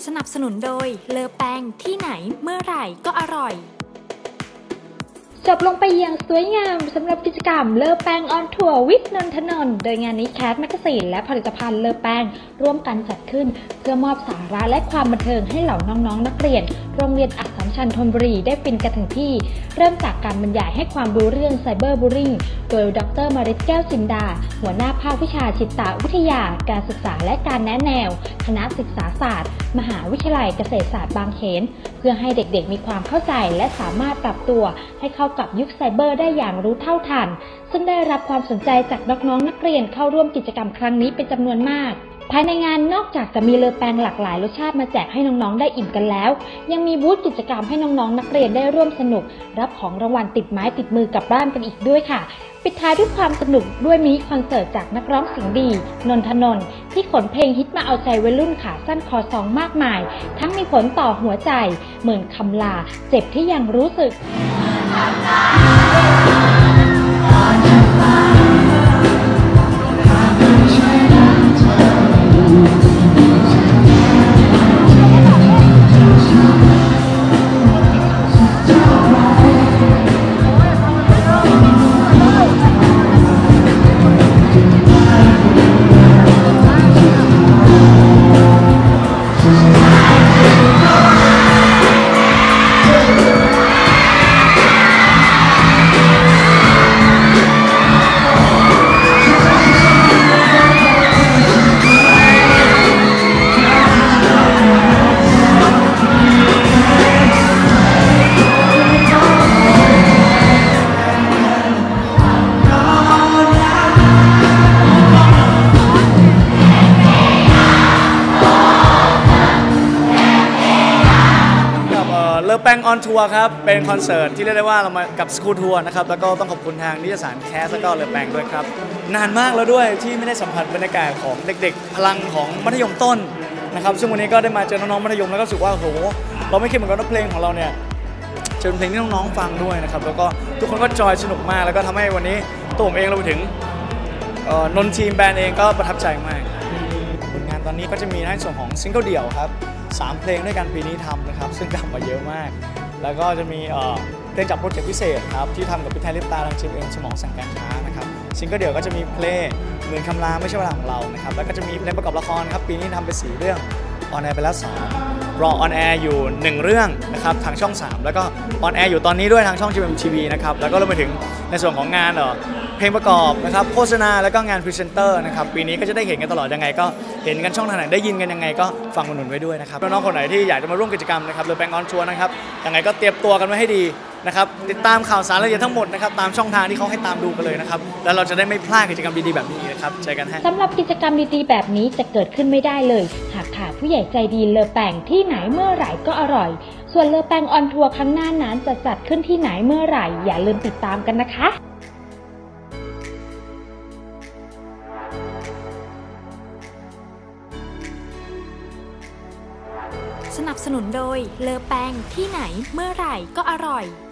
สนับสนุนโดยเลอแปงที่ไหนเมื่อไหร่ก็อร่อยจบลงไปอย่างสวยงามสำหรับกิจกรรมเลอแปงออนทัวร์วิทย์นนทนนท์โดยงานนี้แคทแมกกาซีนและผลิตภัณฑ์เลอแปงร่วมกันจัดขึ้นเพื่อมอบสาระและความบันเทิงให้เหล่าน้องๆนักเรียนโรงเรียนอัสสัมชัญธนบุรีได้ฟินกันถึงที่เริ่มจากการบรรยายให้ความรู้เรื่องไซเบอร์บูลลิงโดยดร.มาริสแก้วจินดาหัวหน้าภาควิชาจิตวิทยาการศึกษาและการแนะแนวคณะศึกษาศาสตร์มหาวิทยาลัยเกษตรศาสตร์บางเขนเพื่อให้เด็กๆมีความเข้าใจและสามารถปรับตัวให้เข้ากับยุคไซเบอร์ได้อย่างรู้เท่าทันซึ่งได้รับความสนใจจากน้องๆนักเรียนเข้าร่วมกิจกรรมครั้งนี้เป็นจำนวนมากภายในงานนอกจากจะมีเลอแปงหลากหลายรสชาติมาแจกให้น้องๆได้อิ่มกันแล้วยังมีบูธกิจกรรมให้น้องๆนักเรียนได้ร่วมสนุกรับของรางวัลติดไม้ติดมือกลับบ้านกันอีกด้วยค่ะปิดท้ายด้วยความสนุกด้วยมินิคอนเสิร์ตจากนักร้องเสียงดีนนทนนท์ที่ขนเพลงฮิตมาเอาใจวัยรุ่นขาสั้นคอซองมากมายทั้งมีผลต่อหัวใจเหมือนคำลาเจ็บที่ยังรู้สึกเลอแปงออนทัวร์ครับเป็นคอนเสิร์ตที่เรียกได้ว่าเรามากับสกู๊ตทัวร์นะครับแล้วก็ต้องขอบคุณทางนิตยสารแคสแล้วก็เลอแปงด้วยครับนานมากแล้วด้วยที่ไม่ได้สัมผัสบรรยากาศของเด็กๆพลังของมัธยมต้นนะครับซึ่งวันนี้ก็ได้มาเจอน้องๆมัธยมแล้วก็รู้สึกว่าโหเราไม่คิดเหมือนกันว่าเพลงของเราเนี่ยจะเป็นเพลงที่น้องๆฟังด้วยนะครับแล้วก็ทุกคนก็จอยสนุกมากแล้วก็ทำให้วันนี้ตัวผมเองเราไปถึงนนทีมแบรนด์เองก็ประทับใจมากผลงานตอนนี้ก็จะมีในส่วนของซิงเกิลเดี่ยวครับ3 เพลงด้วยกันปีนี้ทำนะครับซึ่งทำมาเยอะมากแล้วก็จะมีเพลงจากโปรเจกต์พิเศษครับที่ทำกับพี่ไทยลิปตาดังชิมเองสมองสั่งการช้านะครับซิงเกิลเดี่ยวก็จะมีเพลงเหมือนคำลาไม่ใช่เวลาของเรานะครับแล้วก็จะมีเพลงประกอบละครครับปีนี้ทำไป4 เรื่องออนแอร์ไปแล้ว2รอออนแอร์อยู่1 เรื่องนะครับทางช่อง3แล้วก็ออนแอร์อยู่ตอนนี้ด้วยทางช่อง GMMTV นะครับแล้วก็รวมไปถึงในส่วนของงานเพลงประกอบนะครับโฆษณาแล้วก็งานพรีเซนเตอร์นะครับปีนี้ก็จะได้เห็นกันตลอดยังไงก็เห็นกันช่องทางไหนได้ยินกันยังไงก็ฟังอุดหนุนไว้ด้วยนะครับน้องๆคนไหนที่อยากจะมาร่วมกิจกรรมนะครับเลอแปงออนทัวร์นะครับยังไงก็เตรียมตัวกันไว้ให้ดีนะครับติดตามข่าวสารรายละเอียดทั้งหมดนะครับตามช่องทางที่เขาให้ตามดูกันเลยนะครับแล้วเราจะได้ไม่พลาดกิจกรรมดีๆแบบนี้นะครับเจอกันฮะสำหรับกิจกรรมดีๆแบบนี้จะเกิดขึ้นไม่ได้เลยหากขาดผู้ใหญ่ใจดีเลอแปงที่ไหนเมื่อไหร่ก็อร่อยส่วนเลอแปงออนทัวร์ครั้งหน้านั้นจะจัดขึ้นที่ไหนเมื่อไหร่อย่าลืมติดตามกันนะคะสนับสนุนโดยเลอแปงที่ไหนเมื่อไหร่ก็อร่อย